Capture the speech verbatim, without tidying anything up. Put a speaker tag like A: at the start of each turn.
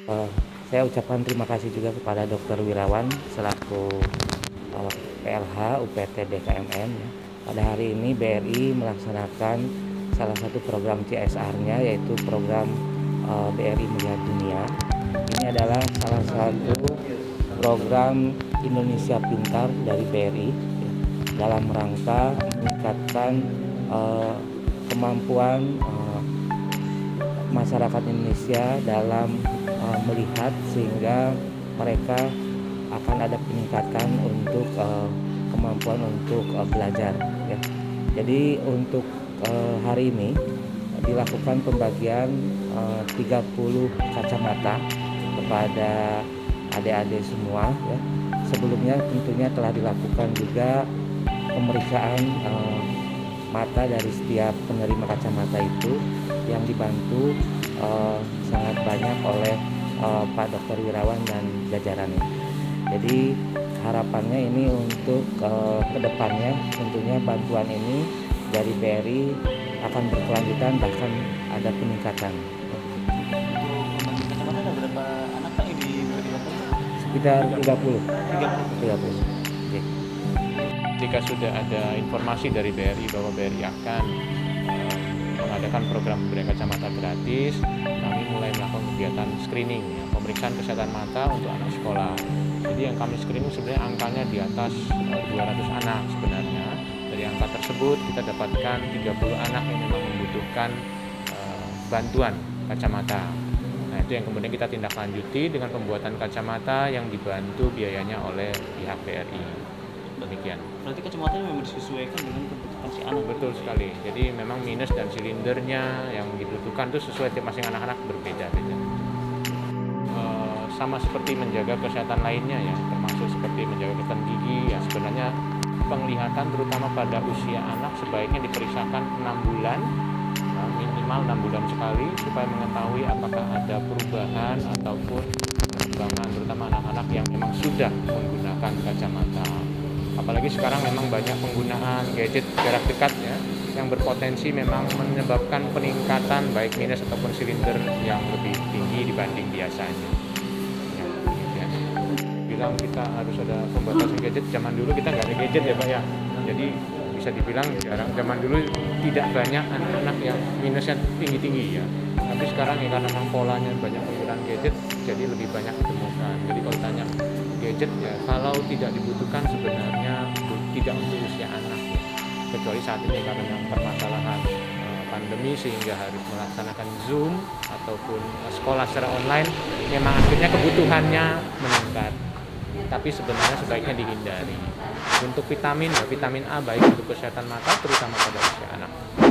A: Uh, saya ucapkan terima kasih juga kepada Dokter Wirawan selaku uh, P L H U P T D K M N. Ya. Pada hari ini B R I melaksanakan salah satu program C S R-nya, yaitu program uh, B R I Melihat Dunia. Ini adalah salah satu program Indonesia Pintar dari B R I ya, dalam rangka meningkatkan uh, kemampuan uh, masyarakat Indonesia dalam uh, melihat, sehingga mereka akan ada peningkatan untuk uh, kemampuan untuk uh, belajar ya. Jadi untuk uh, hari ini dilakukan pembagian uh, tiga puluh kacamata kepada adik-adik semua ya. Sebelumnya tentunya telah dilakukan juga pemeriksaan uh, mata dari setiap penerima kacamata itu, yang dibantu uh, sangat banyak oleh uh, Pak Dokter Wirawan dan jajarannya. Jadi harapannya ini untuk uh, kedepannya tentunya bantuan ini dari B R I akan berkelanjutan, bahkan ada peningkatan.
B: Kacamata ada berapa anak Pak yang diberi bantuan?
A: Sekitar tiga puluh. tiga puluh. Oke.
C: Jika sudah ada informasi dari B R I bahwa B R I akan uh, mengadakan program pemberian kacamata gratis, kami mulai melakukan kegiatan screening, ya, pemeriksaan kesehatan mata untuk anak sekolah. Jadi yang kami screening sebenarnya angkanya di atas uh, dua ratus anak sebenarnya. Dari angka tersebut kita dapatkan tiga puluh anak yang memang membutuhkan uh, bantuan kacamata. Nah, itu yang kemudian kita tindak lanjuti dengan pembuatan kacamata yang dibantu biayanya oleh pihak B R I. Demikian.
B: Berarti kacamatanya memang disesuaikan dengan kebutuhan si anak.
C: Betul sekali. Jadi memang minus dan silindernya yang dibutuhkan itu sesuai tiap masing anak-anak berbeda-beda. E, sama seperti menjaga kesehatan lainnya ya, termasuk seperti menjaga kesehatan gigi ya. Sebenarnya penglihatan terutama pada usia anak sebaiknya diperiksakan enam bulan, minimal enam bulan sekali, supaya mengetahui apakah ada perubahan ataupun perkembangan, terutama anak-anak yang memang sudah menggunakan kacamata. Apalagi sekarang memang banyak penggunaan gadget jarak dekat ya, yang berpotensi memang menyebabkan peningkatan baik minus ataupun silinder yang lebih tinggi dibanding biasanya. Ya, ya. Bilang kita harus ada pembatasan gadget, zaman dulu kita nggak ada gadget ya Pak ya. Jadi bisa dibilang jarang, zaman dulu tidak banyak anak-anak yang minusnya tinggi-tinggi ya. Tapi sekarang ya karena memang polanya banyak penggunaan gadget, jadi lebih banyak ditemukan. Jadi kalau tanya gadget ya, kalau tidak dibutuhkan sebenarnya tidak untuk usia anak ya. Kecuali saat ini karena yang permasalahan uh, pandemi sehingga harus melaksanakan Zoom ataupun uh, sekolah secara online, memang akhirnya kebutuhannya meningkat. Tapi sebenarnya sebaiknya dihindari. Untuk vitamin ya, vitamin A baik untuk kesehatan mata terutama pada usia anak.